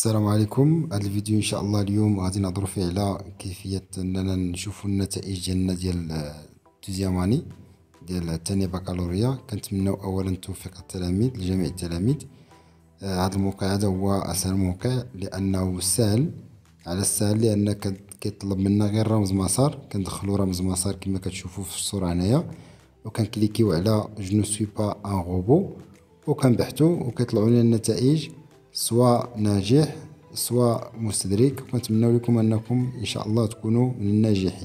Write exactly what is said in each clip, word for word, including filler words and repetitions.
السلام عليكم. هذا الفيديو ان شاء الله اليوم غادي نهضروا فيه على كيفيه اننا نشوفوا النتائج ديالنا ديال دوزيام ديال الثانيه بكالوريا. كنتمناو اولا التوفيق التلاميذ لجميع التلاميذ. آه هذا الموقع هذا هو اسهل موقع لانه سهل على السهل، لان كيطلب منا غير رمز مسار. كندخلوا رمز مسار كما كتشوفوا في الصوره هنايا، وكنكليكيو على جو نو سوي با ان روبو وكنبحثوا وكيطلعوا لنا النتائج سواء ناجح سواء مستدرك. ونتمنى لكم انكم ان شاء الله تكونوا من الناجحين.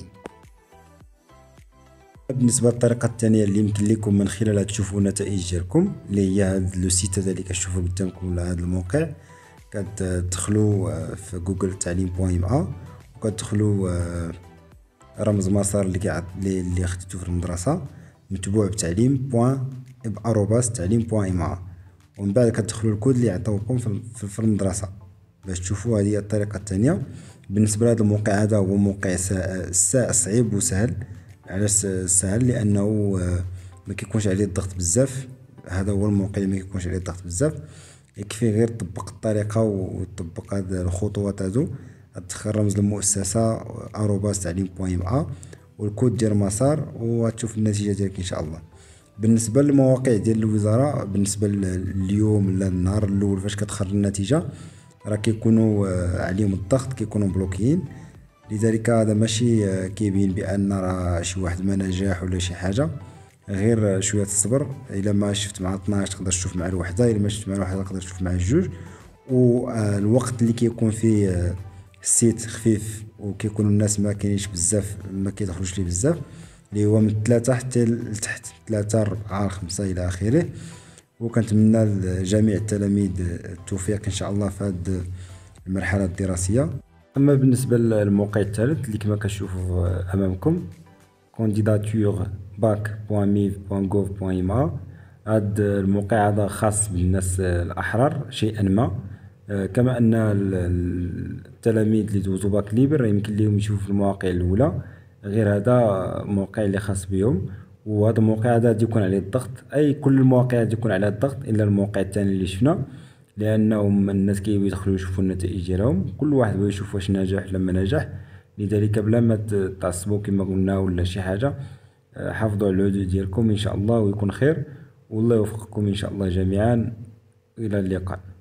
بالنسبه للطريقه الثانيه اللي يمكن لكم من خلالها تشوفوا النتائج ديالكم، اللي هي هذا لو سيت هذا اللي كتشوفوا قدامكم ولا هذا الموقع. كتدخلوا في جوجل تعليم بوان ام وكتدخلوا رمز مسار اللي اللي خديتو في المدرسه متبوع بتعليم بوان باروباس تعليم بوان ام، ومن بعد كتدخلوا الكود اللي عطاوكم في المدرسه باش تشوفوا. هذه الطريقه الثانيه. بالنسبه لهذا الموقع هذا هو موقع صعيب وسهل. علاش سهل؟ لانه ما كيكونش عليه الضغط بزاف. هذا هو الموقع اللي ما كيكونش عليه الضغط بزاف، يكفي غير تطبق الطريقه وتطبق هاد الخطوات هادو. تدخل رمز المؤسسه اروباس تعليم بوان ام والكود ديال المسار وغتشوف النتيجه ديالك ان شاء الله. بالنسبه للمواقع ديال الوزاره، بالنسبه لليوم ولا النهار الاول فاش كتخرج النتيجه راه كيكونوا عليهم الضغط، كيكونوا بلوكيين. لذلك هذا ماشي كيبين بان راه شي واحد ما نجاح ولا شي حاجه، غير شويه الصبر. الا ما شفت مع اثناش تقدر تشوف مع الوحده، الا ما شفت مع الوحده تقدر تشوف مع الجوج. والوقت اللي كيكون فيه السيت خفيف وكيكونوا الناس ما كاينينش بزاف، ما كيدخلوش ليه بزاف، اللي هو من ثلاثة حتى لتحت ثلاثة أربعة خمسة إلى آخره. وكنتمنى لجميع التلاميذ التوفيق إن شاء الله في هذه المرحلة الدراسية. أما بالنسبة للموقع الثالث اللي كما كتشوفوا أمامكم كانديداتور باك بوان ميف بوان غوف بوان إم، هذا الموقع هذا خاص بالناس الأحرار شيئا ما. كما أن التلاميذ اللي دوزوا باك ليبر يمكن لهم يشوفوا في المواقع الأولى، غير هذا موقع اللي خاص بهم. وهذا الموقع هذا يكون عليه الضغط، اي كل المواقع يكون عليها الضغط الا الموقع الثاني اللي شفنا، لانهم الناس كيبغيو يدخلوا يشوفوا النتائج ديالهم. كل واحد بغى يشوف واش نجح ولا ما نجح. لذلك بلا ما تعصبوا كما قلنا ولا شي حاجه، حافظوا على الهدوء ديالكم ان شاء الله ويكون خير، والله يوفقكم ان شاء الله جميعا. الى اللقاء.